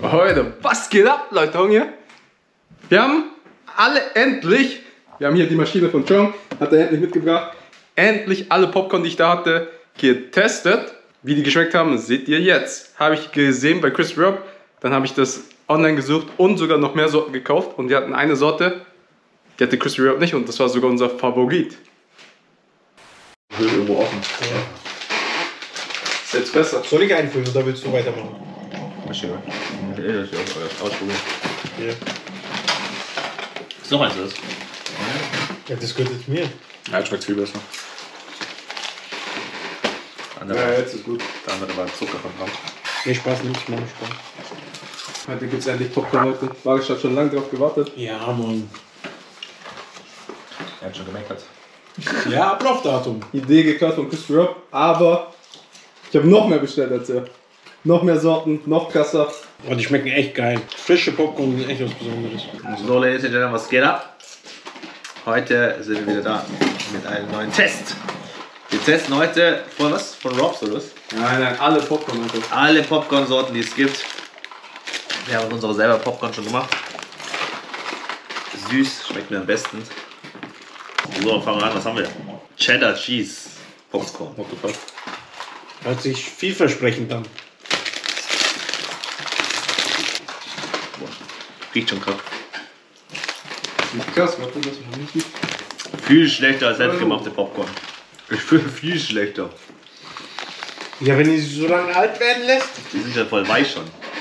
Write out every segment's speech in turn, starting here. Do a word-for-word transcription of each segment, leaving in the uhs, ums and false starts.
Heute, was geht ab, Leute, hier? Wir haben alle endlich, wir haben hier die Maschine von Chong, hat er endlich mitgebracht, endlich alle Popcorn, die ich da hatte, getestet. Wie die geschmeckt haben, seht ihr jetzt. Habe ich gesehen bei Crispy Rob, dann habe ich das online gesucht und sogar noch mehr Sorten gekauft. Und wir hatten eine Sorte, die hatte Crispy Rob nicht und das war sogar unser Favorit. Ich will irgendwo offen. Ja. Ist jetzt besser. Soll ich einfüllen oder willst du weitermachen? Maschine. Ja, das ist auch ausprobieren. Ja. Ist noch eins das? Ja, das gehört jetzt mir. Ja, das schmeckt viel besser. Ja, jetzt ist gut. Da haben wir aber Zucker verbrannt. Nee, Spaß nicht, ich mache Spaß. Heute gibt es endlich Popcorn heute. Marisch hat schon lange drauf gewartet. Ja, Mann. Er hat schon gemeckert. Ja, Ablaufdatum. Idee geklaut von Crispy Rob, aber ich habe noch mehr bestellt als er. Noch mehr Sorten, noch krasser. Oh, die schmecken echt geil. Frische Popcorn sind echt was Besonderes. So, Ladies and Gentlemen, was geht ab? Heute sind wir wieder da mit einem neuen Test. Wir testen heute von was? Von Rob's oder was? Nein, nein, alle Popcorn einfach. Alle Popcorn-Sorten, die es gibt. Wir haben unsere selber Popcorn schon gemacht. Süß, schmeckt mir am besten. So, fangen wir an, was haben wir? Cheddar Cheese Popcorn. Hört sich vielversprechend an. Riecht schon krass. Krass, warte, das ist nicht gut. Viel schlechter als selbstgemachte Popcorn. Ich finde viel schlechter. Ja, wenn die sich so lange alt werden lässt. Die sind ja voll weich schon.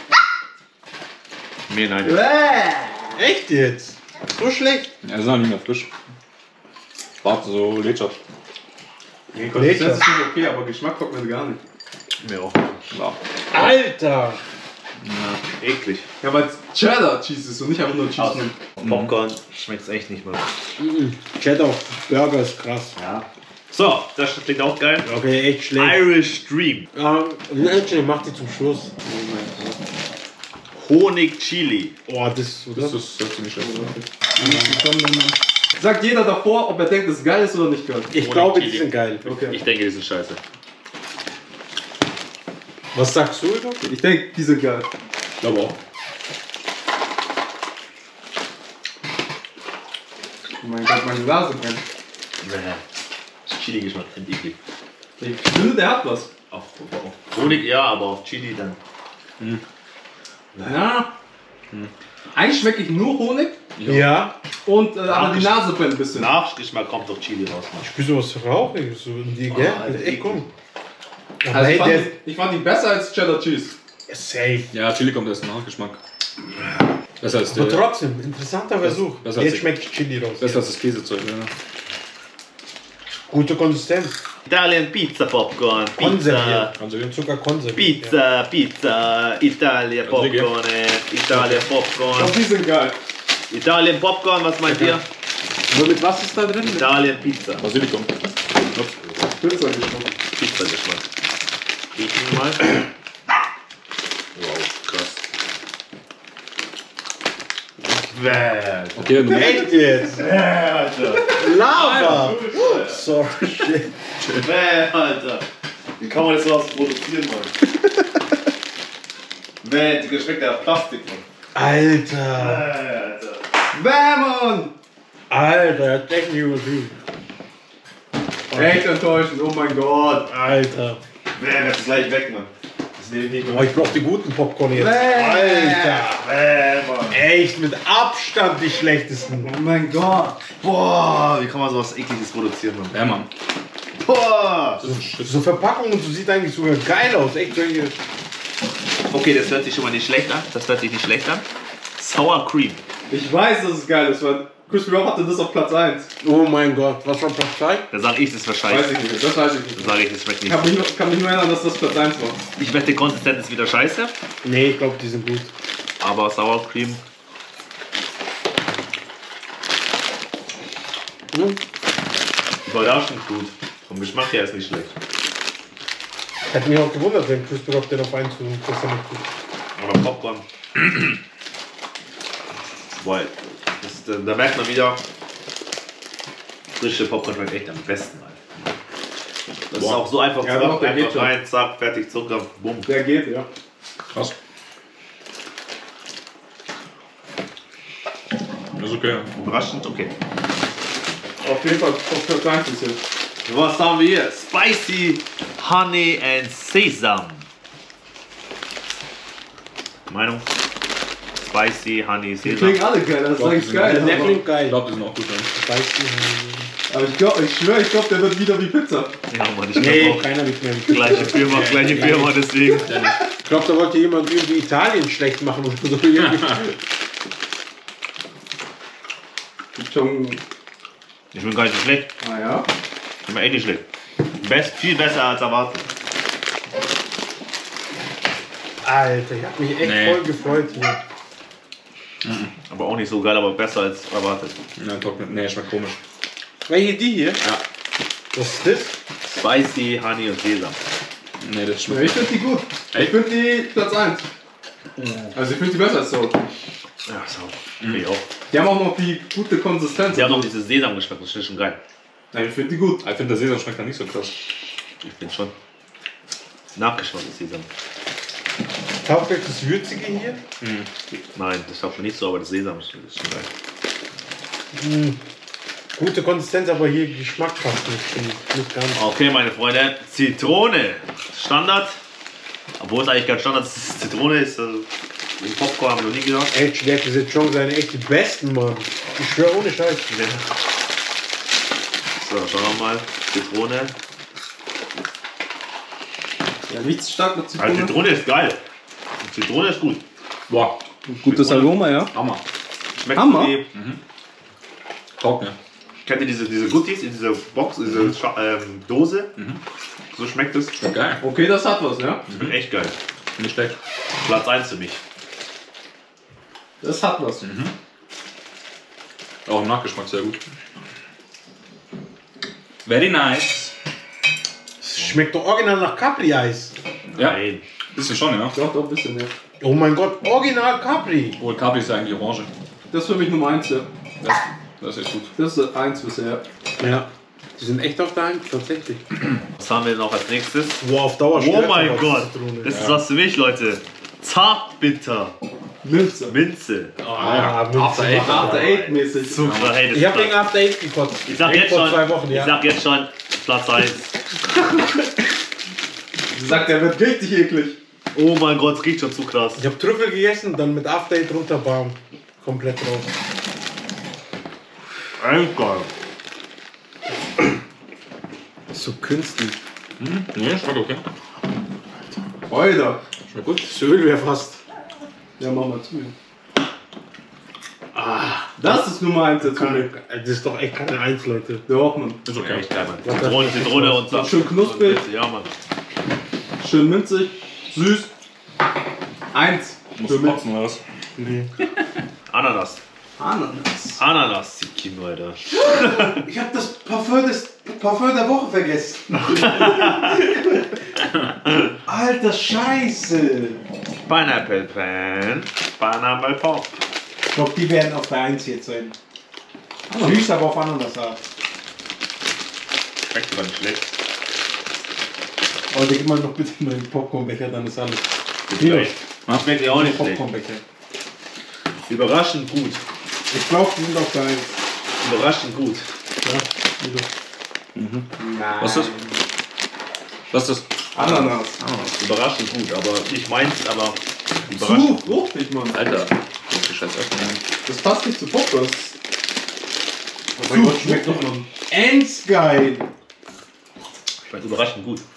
Nee, nein. Echt jetzt? So schlecht? Ja, sind auch nicht mehr frisch. Warte, so Lädscher. Nee, Konsistenz ist schon okay, aber Geschmack kommt mir gar nicht. Mir auch. Ja. Alter! Ja, eklig. Ja, weil es Cheddar Cheese ist und nicht einfach nur Cheese. Aus Popcorn schmeckt es echt nicht mehr. Cheddar Burger ist krass. Ja. So, das klingt auch geil. Okay, echt schlecht. Irish Dream. Ja, Nelson, mach die zum Schluss. Honig Chili. Oh, das, Das ist das ziemlich schlecht. Sagt jeder davor, ob er denkt, dass es geil ist oder nicht geil. Ich Honig glaube, die Chili. sind geil. Okay. Ich denke, die sind scheiße. Was sagst du, Edo? Ich denke, die sind geil. Ich glaube auch. Oh mein Gott, meine Nase brennt. Das Chili-Geschmack finde ich eklig. Ich finde, der hat was. Auf, auf Honig ja, aber auf Chili dann. Ja. Eigentlich schmecke ich nur Honig Ja. und äh, aber die Nase brennt ein bisschen. Nachgeschmack kommt durch Chili raus. Mann. Ich spür sowas rauchig, so in die, gell? Alter, echt eklig. cool. Aber Also hey, ich, fand der die, ich fand die besser als Cheddar Cheese. ist safe. Ja, Chili kommt erst nach, Geschmack. Besser als, Aber der, trotzdem, interessanter Versuch. das hat Jetzt sich- schmeckt Chili raus. besser als das Käsezeug. Ja. Gute Konsistenz. Italian Pizza Popcorn. Pizza. Konserviert. Also, Zucker konserviert. Pizza, Pizza, Italia Riege. Popcorn, äh, Italia Ich Popcorn. glaube, die sind geil. Italien Popcorn, was meint ihr? Nur mit was ist da drin? Italien Pizza. Basilikum. Pizza geschmeckt. Pizza Geschmack. Riechen mal. Wow, krass. Bäh, Okay, du Echt jetzt? Alter. Lava! Sorry, shit. Bäh, Alter. Wie kann man das so was produzieren, Mann? Bäh, die schmeckt ja nach Plastik, Mann. Alter! Alter. Bämon! Alter, er hat echt nicht übertrieben. Echt enttäuschend, oh mein Gott. Alter. Bäh, das ist gleich weg, Mann. Das nehme ich nicht Oh, mehr. ich brauch die guten Popcorn jetzt. Bäh. Alter! Bäh, Mann. Echt mit Abstand die schlechtesten. Oh mein Gott. Boah, wie kann man sowas ekliges produzieren, Mann? Ja, Mann. Boah. Das ist ein Shit. So Verpackung und so sieht eigentlich sogar geil aus. Echt solche. Okay, das hört sich schon mal nicht schlecht an. Das hört sich nicht schlecht an. Sour Cream. Ich weiß, dass es geil ist, weil Crispy Rob hatte das auf Platz eins. Oh mein Gott, was war Platz zwei? Da sag ich, das ist Weiß wahrscheinlich. ich nicht, das weiß ich Da nicht. sage ich, das schmeckt Ich nicht. kann mich, nur, kann mich nur erinnern, dass das Platz eins war. Ich wette, Konsistenz ist wieder scheiße. Nee, ich glaube, die sind gut. Aber Sour Cream. Hm? Überraschend gut. Vom Geschmack her ist nicht schlecht. Hätte mich auch gewundert, wenn Crispy Rob den auf eins tun. Das ist ja nicht gut. Aber Popcorn. Boah, das, da, da merkt man wieder, frische Popcorn schmeckt echt am besten. Alter. Das ist Boah. auch so einfach Ja, zu doch, machen. der geht Einfach schon. rein, zack, fertig, Zucker, bumm. Der geht, ja. Krass. ist okay. Überraschend, okay. Auf jeden Fall auf Platz eins ist jetzt. Was haben wir hier? Spicy Honey and Sesam. Meinung? Spicy Honey Die Sesam. klingen alle geil, das ist eigentlich geil. Der aber- klingt geil. Ich glaube, die sind auch gut. Ja. Aber ich glaube, ich schwöre, ich glaube, der wird wieder wie Pizza. Ja, Mann, ich Nee, glaube auch. keiner wird mehr. Gleiche Firma, gleiche Firma, deswegen. Ich glaube, da wollte jemand irgendwie Italien schlecht machen oder so. Irgendwie. Gibt schon. Ich bin gar nicht so schlecht. Ah ja. Ich bin echt nicht schlecht. Best, viel besser als erwartet. Alter, ich hab mich echt Nee. voll gefreut hier. Aber auch nicht so geil, aber besser als erwartet. Nein, trocknet. Nee, schmeckt komisch. Welche die hier? Ja. Was ist das? Spicy Honey und Sesam. Nee, das ja schmeckt ich finde die gut. Ich Echt? finde die Platz eins. Also ich finde die besser als so. Ja, so. Finde ich auch. Die haben auch noch die gute Konsistenz. Die haben noch dieses Sesamgeschmack, das ist schon geil. Nein, ich finde die gut. Ich finde, der Sesam schmeckt dann nicht so krass. Ich bin schon. Nachgeschmack ist Sesam. Taugt euch das Würzige hier? Nein, das taugt mir nicht so, aber das Sesam ist ist schon geil. Mm. Gute Konsistenz, aber hier Geschmack passt nicht. finde ich. Nicht ganz. Okay, meine Freunde, Zitrone. Standard. Obwohl es eigentlich kein Standard ist, Zitrone ist. Also, den Popcorn haben wir noch nie gehört. Ey, der hat diese Chong seine echt die besten, Mann. Ich schwöre ohne Scheiß. So, schauen wir mal. Zitrone. Ja, nichts stark mit Also, Zitrone. Zitrone ist geil. Zitrone ist gut. Boah, Gutes Aroma, ja. Hammer. Schmeckt Hammer. wie. Taugt mir. Kennt ihr diese, diese Goodies in dieser Box, diese Scha ähm, Dose? So schmeckt es. Schmeckt geil. Okay, das hat was, ja. Schmeckt echt geil. Nicht schlecht. Platz eins für mich. Das hat was. Auch im Nachgeschmack sehr gut. Very nice. Schmeckt doch original nach Capri-Eis. Ja, Nein. bisschen schon, ja. Doch, doch ein bisschen, ja. Oh mein Gott, original Capri. Obwohl Capri ist ja eigentlich orange. Das ist für mich Nummer eins, ja. Das, das ist echt gut. Das ist eins bisher. Ja. Die sind echt auf der Hand, tatsächlich. Was haben wir noch als nächstes? Wow, auf Dauer Oh stärker mein als Gott. Zitrone. Das ist was für mich, Leute. Zartbitter. Minze. Minze. Ah, Minze After Eight. macht After das. Eight mäßig. Super, hey, das Ich hab ist wegen krass. After Eight gekotzt. Ich sag Echt jetzt vor schon, zwei Wochen, ich ja. sag jetzt schon, Platz eins. Sie sagt, der wird richtig eklig. Oh mein Gott, es riecht schon zu krass. Ich hab Trüffel gegessen, dann mit After Eight runter, bam. Komplett raus. Geil. So künstlich. Mhm. Nee, schmeckt okay. Alter. Schmeckt gut. Das Öl wäre fast. Ja, mach mal zu. Das ist Nummer eins jetzt für mich. Das ist doch echt keine Eins, Leute. Doch, Mann. Ist okay. Echt geil, Mann. Was Zitrone, das- Zitrone und Saft. Schön knusprig. Ja, Mann. Schön minzig. Süß. Eins. Musst Für du mich. kotzen oder was? Ananas. Ananas. Ananas, die Kino, Alter. Ich hab das Parfum, des, Parfum der Woche vergessen. Alter Scheiße. Pineapple Pan. Pineapple Pop. Ich glaube, die werden auf der eins jetzt sein. Süß, aber auf Ananasart. Schmeckt sogar nicht schlecht. Aber gib mal noch bitte mal den Popcornbecher, dann ist alles. Hier. Schmeckt ja auch nicht schlecht. Popcornbecher. Überraschend gut. Ich glaube, die sind auf der eins. Überraschend gut. Nein. Was ist das? Was ist das? Ananas. Überraschend gut, aber ich meins, aber Zu überraschend. fruchtig, Mann. Alter. Das ist scheiß öffnen. Das passt nicht zu Popcorn. Oh mein Gott, schmeckt doch noch. Endgeil. Schmeckt überraschend gut.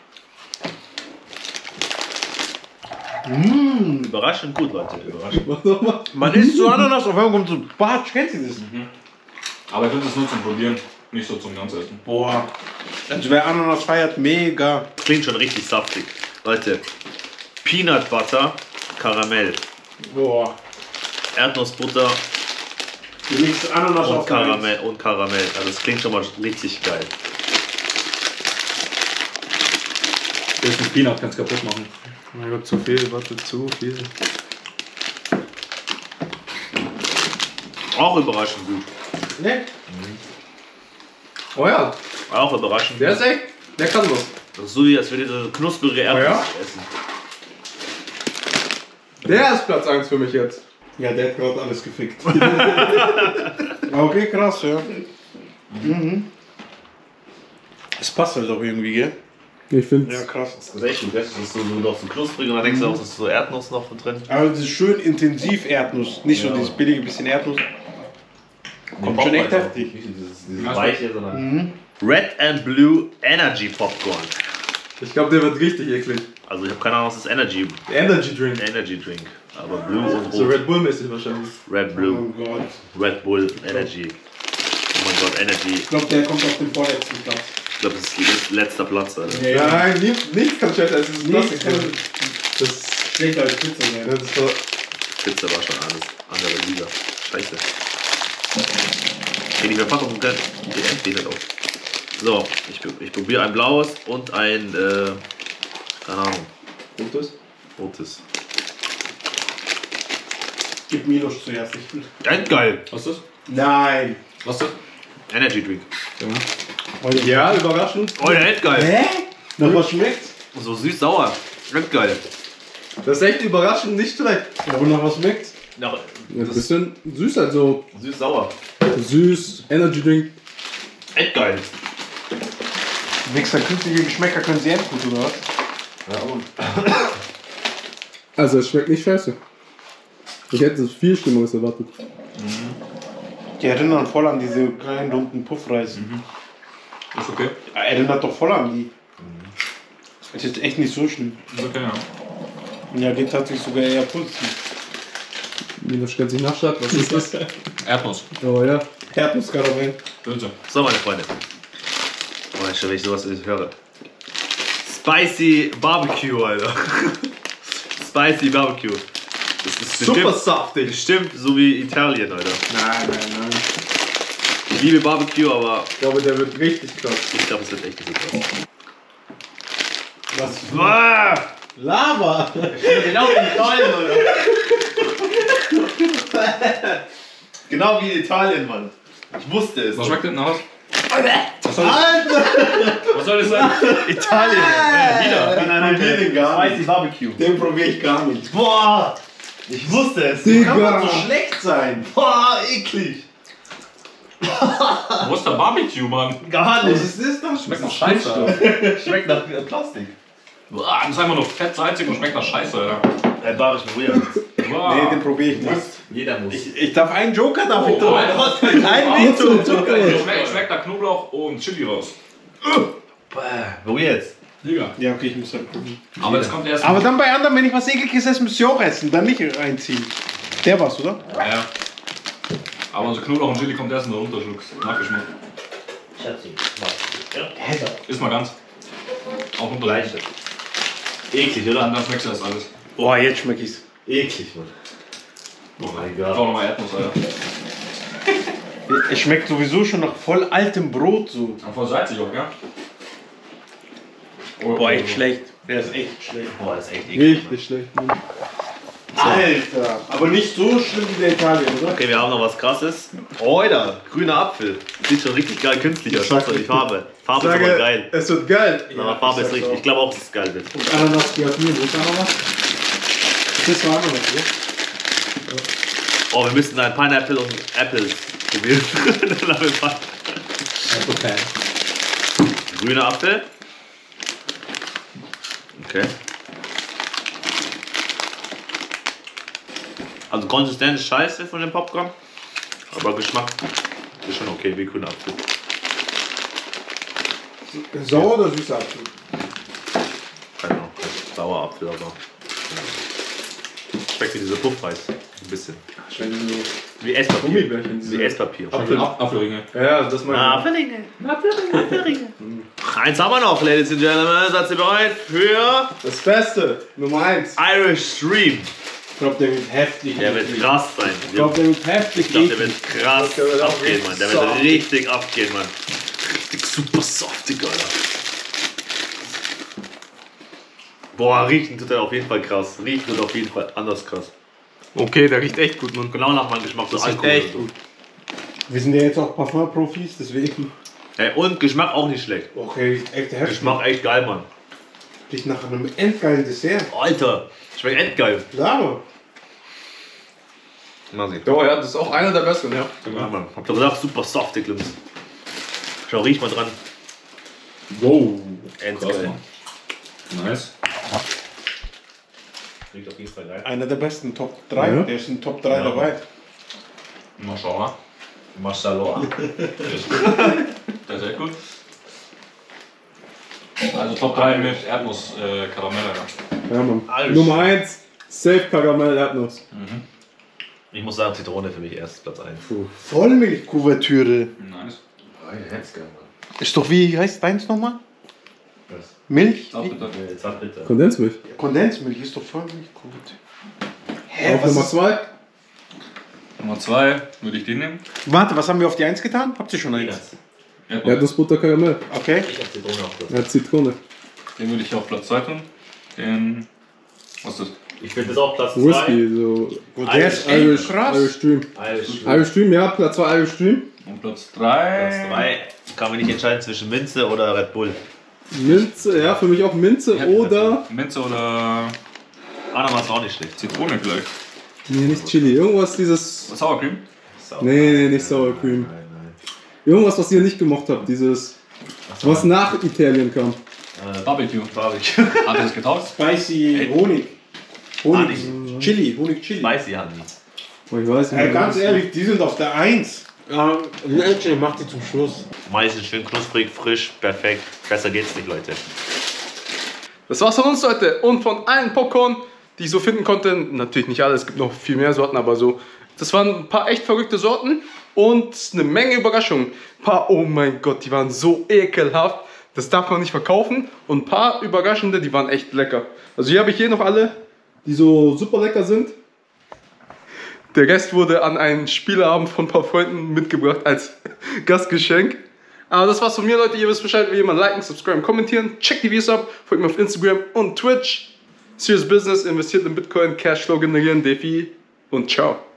Mmh. Überraschend gut, Leute. Überraschend. Mach doch mal. Man isst so Ananas, auf einmal kommt so Batsch, kennst du das? Aber ich finde das nur zum Probieren, nicht so zum ganzen Essen. Boah. Also wer Ananas feiert, mega. Klingt schon richtig saftig. Leute, Peanut Butter, Karamell, Boah. Erdnussbutter Du legst Ananas und auf der Eins. Karamell und Karamell. Also das klingt schon mal richtig geil. Der ist mit Peanut ganz kaputt machen. Oh mein Gott, zu viel, warte, zu viel. Auch überraschend gut. Ne? Oh ja, Auch überraschend der gut. ist echt. Der kann was. Das ist so wie als würde ihr so knusprige Erdnuss ja? essen. Der ist Platz eins für mich jetzt. Ja, der hat gerade alles gefickt. Okay, krass, ja. Mhm. Es passt halt auch irgendwie, gell? Ich finde Ja, krass. Das ist echt gut, das ist so, so noch so knusprig und dann denkst du auch, es ist so Erdnuss noch von drin. Aber das ist schön intensiv Erdnuss. Nicht so Ja. dieses billige bisschen Erdnuss. Kommt schon echt heftig. Nicht dieses, dieses weiche, sondern. Mhm. Red and Blue Energy Popcorn. Ich glaube, der wird richtig eklig. Also ich habe keine Ahnung, was ist Energy Energy Drink. Energy Drink. Aber Blue und So Rot. Red Bull-mäßig wahrscheinlich. Red Oh Blue. Gott. Red Bull Energy. Oh mein Gott, Energy. Ich glaube, der kommt auf den vorletzten Platz. Ich glaube, das ist letzter Platz, Alter. Nein, nichts, nichts kann scheiße. Es ist Nichts Plastik. kann- Das ist Schlechter als Pizza sein. das ist so. Pizza war schon alles andere Liga. Scheiße. Okay, die Verpackung kann. Die entsteht halt auch. So, ich, ich probiere ein blaues und ein, äh, keine Ahnung, Gutes. rotes. Gib Milos zuerst. Ich- Endgeil! Was ist das? Nein. Was ist das? Energy Drink. Ja, überraschend. Oh, der endgeil! Hä? Nach was schmeckt's? So süß-sauer. Endgeil. Das ist echt überraschend, nicht schlecht. Aber nach was schmeckt's? Ja, Ein bisschen süß, also süß-sauer. süß, Energy Drink. Endgeil. Wichser, künstliche Geschmäcker können sehr gut, oder was? Also es schmeckt nicht scheiße. Ich hätte viel Schlimmeres erwartet. Die erinnern voll an diese kleinen runden Puffreis. Ist okay. Erinnert doch voll an die. Es ist echt nicht so schlimm. Ist okay, ja. Ja, geht tatsächlich sogar eher positiv. Minus stellt sich nach statt. Was ist das? Erdnuss. Oh ja. Erdnusskaramell. Bitte. So, meine Freunde. Oh, ich, wenn ich sowas höre. Spicy Barbecue, Alter. Spicy Barbecue. Das ist Super bestimmt, saftig. bestimmt so wie Italien, Alter. Nein, nein, nein. Ich liebe Barbecue, aber Ich glaube, der wird richtig krass. ich glaube, es wird echt nicht so krass. Was? Ah, Lava! genau wie in Italien, Alter. Genau wie in Italien, Mann. Ich wusste es. Was schmeckt denn aus? Was soll das, Was soll das sein? Italien. Äh, wieder. Nein, nein, wir den gar Spicy Barbecue. Den probiere ich gar nicht. Boah, ich wusste es. Wie kann man so schlecht sein? Boah, eklig. Wo ist der Barbecue, Mann? Gar Was nicht. ist das doch? Schmeckt nach Scheiße. Schmeckt nach äh, Plastik. Boah, das ist einfach nur fett, salzig und schmeckt nach Scheiße, Alter. Ein Barisch Maria. Boah. Nee, den probiere ich nicht. Jeder muss. Ich, ich darf einen Joker darf ich Oh, doch. Alter. Ein Veto. Hier schmeckt, schmeckt da Knoblauch und Chili raus. Wo jetzt? Digga. Ja, okay, ich muss halt gucken. Aber das kommt erst. Aber dann bei anderen, wenn ich was ekliges esse, müsst ihr auch essen. Dann nicht reinziehen. Der war's, oder? Ja, ja. Aber unser Knoblauch und Chili kommt erst, wenn du runterschluckst. Nachgeschmack. Schatzi. Ist mal ganz. Auch Gleiche. runterschlucken. Eklig, oder? Dann schmeckst du das alles. Boah, jetzt schmeck ich's. Eklig, Mann. Oh mein Ich Gott. brauch nochmal Erdnuss, Alter. Es schmeckt sowieso schon nach voll altem Brot so. Und voll salzig auch, ja? Boah, echt schlecht. Der ist echt schlecht. Boah, das ist echt eklig. Richtig schlecht. Mann. Alter. Aber nicht so schlimm wie der Italien, oder? Okay, wir haben noch was krasses. Oida, grüner Apfel. Sieht schon richtig geil künstlich aus. Schaut mal die Farbe. Farbe ist aber geil. Es wird geil. Aber Farbe ist richtig. Ich glaube auch, dass es geil wird. Und Ananas, die hat mir, wo ist Ananas? Das war Ananas, oder? Oh, wir müssen ein Pineapple und Apple probieren. Dann haben wir Fun. Okay. Grüner Apfel. Okay. Also Konsistenz scheiße von dem Popcorn. Aber Geschmack ist schon okay wie grüner Apfel. Sauer oder süßer Apfel? Keine Ahnung. Sauer Apfel, aber. Schmeckt wie diese Puffreis. Ein bisschen. Wie Esspapier. Gummibärchen, diese- Wie Esspapier. Apfel. Apfelringe. Ja, das meine ich. Apfelringe. Apfelringe. Apfelringe. Eins haben wir noch, Ladies and Gentlemen. Seid ihr bereit für Das Beste. Nummer eins. Irish Stream? Ich glaube, der wird heftig. Der wird krass sein. Ich glaube, der wird heftig. Ich glaube, der eklig. wird krass Der wird auch abgehen, richtig Mann. Der wird saftig. richtig abgehen, Mann. Richtig super saftig, Alter. Boah, riechen tut er auf jeden Fall krass. Riechen tut auf jeden Fall anders krass. Okay, der riecht echt gut, Mann. Genau nach meinem Geschmack. So Das riecht Alkohol echt und so. Wir sind ja jetzt auch Parfum-Profis, deswegen. Ey, und Geschmack auch nicht schlecht. Okay, riecht echt heftig. Geschmack echt geil, Mann. Riecht nach einem endgeilen Dessert. Alter, schmeckt echt geil. Lava. Mal sehen. Ja, ja, das ist auch einer der besten, ja. Ja, Mann. Habt ihr gesagt, super soft, die Klims. Schau, riech mal dran. Wow. Endgeil. Nice. Riecht auf jeden Fall geil. Einer der besten Top drei. Ja. Der ist in Top drei Ja. dabei. Mal schauen. Mashallah. Der ist gut. Der ist sehr gut. Also Top drei mit Erdnuss, äh, Karamell. Ja. Ja, Mann. Alles. Nummer eins, Safe Karamell Erdnuss. Ich muss sagen, Zitrone für mich erst Platz eins. Vollmilchkuvertüre. Nice. Ist doch wie heißt deins nochmal? Milch? Zartbitter. Jetzt hat bitte. Kondensmilch. Kondensmilch ist doch Vollmilchkuvertüre. Hä, Auf was Nummer ist- zwei. Nummer zwei würde ich den nehmen. Warte, was haben wir auf die eins getan? Habt ihr schon eins? Erdnuss. Erdnussbutter Karamell. Okay. Ich hab Zitrone auf Platz. Ja, Zitrone. Den würde ich auf Platz zwei tun. Den. Was ist das? Ich finde das auch Platz Whisky, so Und der ist echt Irish, krass. Irish Dream. Irish. Irish Dream, ja, Platz zwei Irish Dream. Und Platz drei. Platz drei. Kann man nicht entscheiden zwischen Minze oder Red Bull. Minze, ja, für mich auch Minze Ja, oder. Minze oder Ananas war nicht schlecht. Zitrone vielleicht. Nee, nicht Chili. Irgendwas dieses. Sour Cream. Nee, nee, nicht Sour Cream. Nein, nein. Irgendwas, was ihr nicht gemocht habt, dieses. Was nach Italien kam. Äh, Barbecue. Barbecue. Hat er das getauft? Spicy Honig. Honig. Honig. Chili. Honig Chili. Spicy Honey. Oh, ich weiß nicht. Ey, ganz ehrlich, die sind auf der eins. Ja, ich mach die zum Schluss. Mais ist schön knusprig, frisch, perfekt. Besser geht's nicht, Leute. Das war's von uns, Leute. Und von allen Popcorn, die ich so finden konnte. Natürlich nicht alle, es gibt noch viel mehr Sorten, aber so. Das waren ein paar echt verrückte Sorten und eine Menge Überraschungen. Ein paar, oh mein Gott, die waren so ekelhaft. Das darf man nicht verkaufen. Und ein paar überraschende, die waren echt lecker. Also hier habe ich hier noch alle, die so super lecker sind. Der Rest wurde an einen Spieleabend von ein paar Freunden mitgebracht als Gastgeschenk. Aber das war's von mir, Leute. Ihr wisst Bescheid, wie immer liken, subscriben, kommentieren. Checkt die Videos ab, folgt mir auf Instagram und Twitch. Serious Business, investiert in Bitcoin, Cashflow generieren, Defi und ciao.